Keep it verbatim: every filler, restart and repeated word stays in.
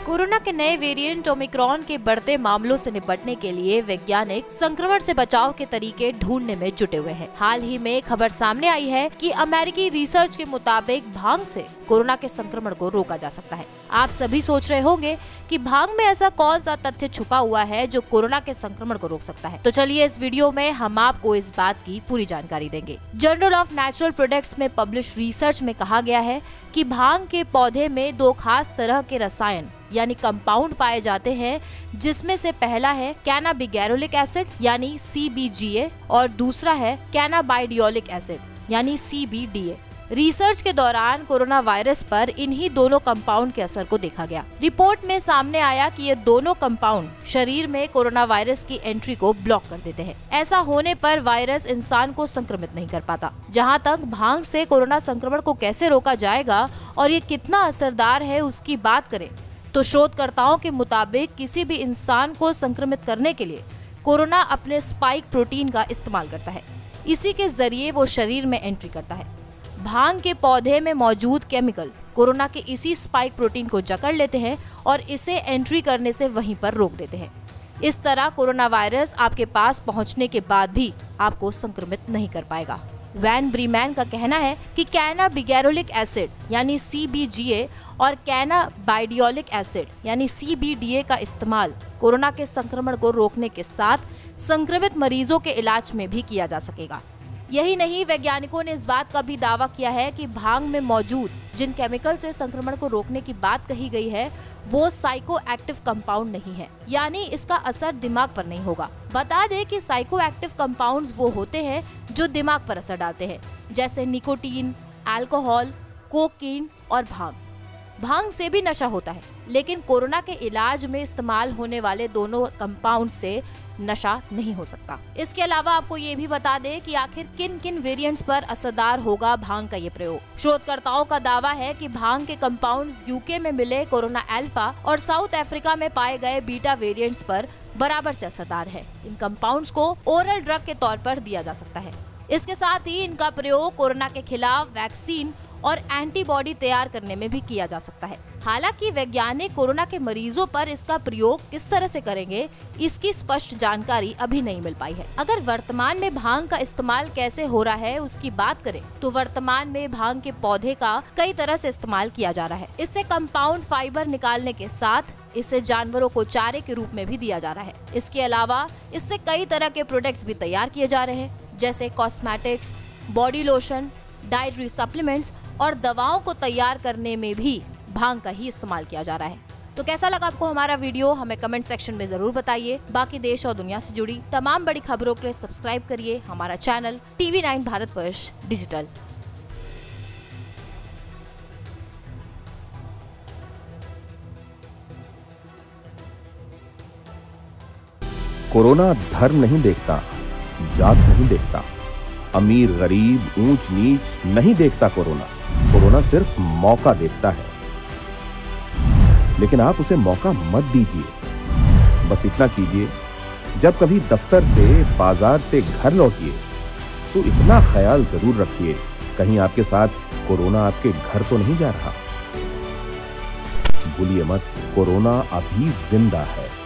Corona के नए variant Omicron के बढ़ते मामलों से निपटने के लिए वैज्ञानिक संक्रमण से बचाव के तरीके ढूंढने में जुटे हुए हैं। हाल ही में खबर सामने आई है कि अमेरिकी रिसर्च के मुताबिक भांग से कोरोना के संक्रमण को रोका जा सकता है। आप सभी सोच रहे होंगे कि भांग में ऐसा कौन सा तथ्य छुपा हुआ है जो कोरोना के संक्रमण को रोक सकता है। तो चलिए इस वीडियो में हम आपको इस बात की पूरी जानकारी देंगे। जर्नल ऑफ नेचुरल प्रोडक्ट्स में पब्लिश रिसर्च में कहा गया है कि भांग के पौधे में दो खास तरह के रसायन यानी कंपाउंड पाए जाते हैं, जिसमें से पहला है कैनाबिगैरोलिक एसिड यानी सी बी जी ए और दूसरा है कैनाबाइडियोलिक एसिड यानी C B D A. Research के दौरान कोरोना वायरस पर इन्हीं दोनों कंपाउंड के असर को देखा गया। रिपोर्ट में सामने आया कि ये दोनों कंपाउंड शरीर में कोरोना वायरस की एंट्री को ब्लॉक कर देते हैं। ऐसा होने पर वायरस इंसान को संक्रमित नहीं कर पाता। जहां तक भांग से कोरोना संक्रमण को कैसे रोका जाएगा और ये कितना असरदार है उसकी बात करें तो शोधकर्ताओं के मुताबिक किसी भी इंसान को संक्रमित करने के लिए कोरोना अपने स्पाइक प्रोटीन का इस्तेमाल करता है। इसी के जरिए वो शरीर में एंट्री करता है। भांग के पौधे में मौजूद केमिकल कोरोना के इसी स्पाइक प्रोटीन को जकड़ लेते हैं और इसे एंट्री करने से वहीं पर रोक देते हैं। इस तरह कोरोना वायरस आपके पास पहुंचने के बाद भी आपको संक्रमित नहीं कर पाएगा। वैन ब्रीमैन का कहना है कि कैनाबिगैरोलिक एसिड यानी सी बी जी ए और कैनाबाइडियोलिक एसिड यानी सी बी डी ए का इस्तेमाल कोरोना के संक्रमण को रोकने के साथ संक्रमित मरीजों के इलाज में भी किया जा सकेगा। यही नहीं, वैज्ञानिकों ने इस बात का भी दावा किया है कि भांग में मौजूद जिन केमिकल से संक्रमण को रोकने की बात कही गई है वो साइको एक्टिव कंपाउंड नहीं है, यानी इसका असर दिमाग पर नहीं होगा। बता दें कि साइको एक्टिव कंपाउंड्स वो होते हैं जो दिमाग पर असर डालते हैं, जैसे निकोटीन, अल्कोहल, कोकीन और भांग। भांग से भी नशा होता है, लेकिन कोरोना के इलाज में इस्तेमाल होने वाले दोनों कंपाउंड से नशा नहीं हो सकता। इसके अलावा आपको ये भी बता दें कि आखिर किन किन वेरिएंट्स पर असरदार होगा भांग का ये प्रयोग। शोधकर्ताओं का दावा है कि भांग के कंपाउंड्स यूके में मिले कोरोना अल्फा और साउथ अफ्रीका में पाए गए बीटा वेरिएंट्स पर बराबर से असरदार है। इन कंपाउंड्स को ओरल ड्रग के तौर पर दिया जा सकता है। इसके साथ ही इनका प्रयोग कोरोना के खिलाफ वैक्सीन और एंटीबॉडी तैयार करने में भी किया जा सकता है। हालांकि वैज्ञानिक कोरोना के मरीजों पर इसका प्रयोग किस तरह से करेंगे, इसकी स्पष्ट जानकारी अभी नहीं मिल पाई है। अगर वर्तमान में भांग का इस्तेमाल कैसे हो रहा है उसकी बात करें तो वर्तमान में भांग के पौधे का कई तरह से इस्तेमाल किया जा रहा है। इससे कंपाउंड फाइबर निकालने के साथ इसे जानवरों को चारे के रूप में भी दिया जा रहा है। इसके अलावा इससे कई तरह के प्रोडक्ट्स भी तैयार किए जा रहे हैं, जैसे cosmetics, body lotion, dietary supplements और दवाओं को तैयार करने में भी भांग का ही इस्तेमाल किया जा रहा है। तो कैसा लगा आपको हमारा वीडियो, हमें कमेंट सेक्शन में जरूर बताइए। बाकी देश और दुनिया से जुड़ी तमाम बड़ी खबरों के लिए सब्सक्राइब करिए हमारा channel TV nine Bharatvarsh digital. Corona धर्म नहीं देखता, जात नहीं देखता, अमीर गरीब ऊंच नीच नहीं देखता। कोरोना कोरोना सिर्फ मौका देखता है, लेकिन आप उसे मौका मत दीजिए। बस इतना कीजिए, जब कभी दफ्तर से बाजार से घर लौटिए तो इतना ख्याल जरूर रखिए कहीं आपके साथ कोरोना आपके घर तो नहीं जा रहा। भूलिए मत, कोरोना अभी जिंदा है।